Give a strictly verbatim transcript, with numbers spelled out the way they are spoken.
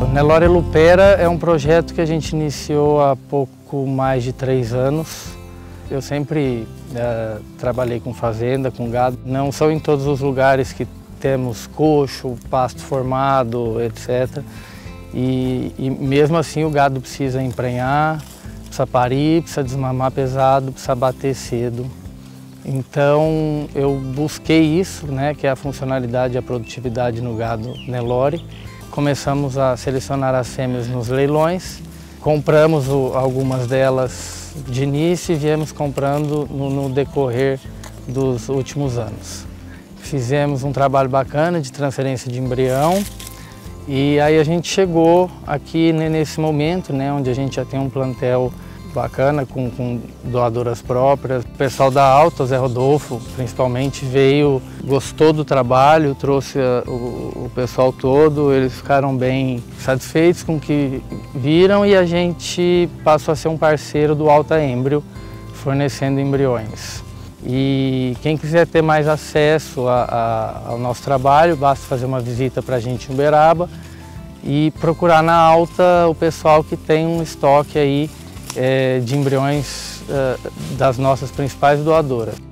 Nelore Lupera é um projeto que a gente iniciou há pouco mais de três anos. Eu sempre é, trabalhei com fazenda, com gado. Não são em todos os lugares que temos coxo, pasto formado, etcétera. E, e mesmo assim o gado precisa emprenhar, precisa parir, precisa desmamar pesado, precisa bater cedo. Então eu busquei isso, né, que é a funcionalidade e a produtividade no gado Nelore. Começamos a selecionar as fêmeas nos leilões, compramos o, algumas delas de início e viemos comprando no, no decorrer dos últimos anos. Fizemos um trabalho bacana de transferência de embrião e aí a gente chegou aqui nesse momento, né, onde a gente já tem um plantel bacana, com, com doadoras próprias. O pessoal da Alta, o Zé Rodolfo, principalmente, veio, gostou do trabalho, trouxe a, o, o pessoal todo, eles ficaram bem satisfeitos com o que viram e a gente passou a ser um parceiro do Alta Embrio, fornecendo embriões. E quem quiser ter mais acesso a, a, ao nosso trabalho, basta fazer uma visita para a gente em Uberaba e procurar na Alta o pessoal que tem um estoque aí É, de embriões uh, das nossas principais doadoras.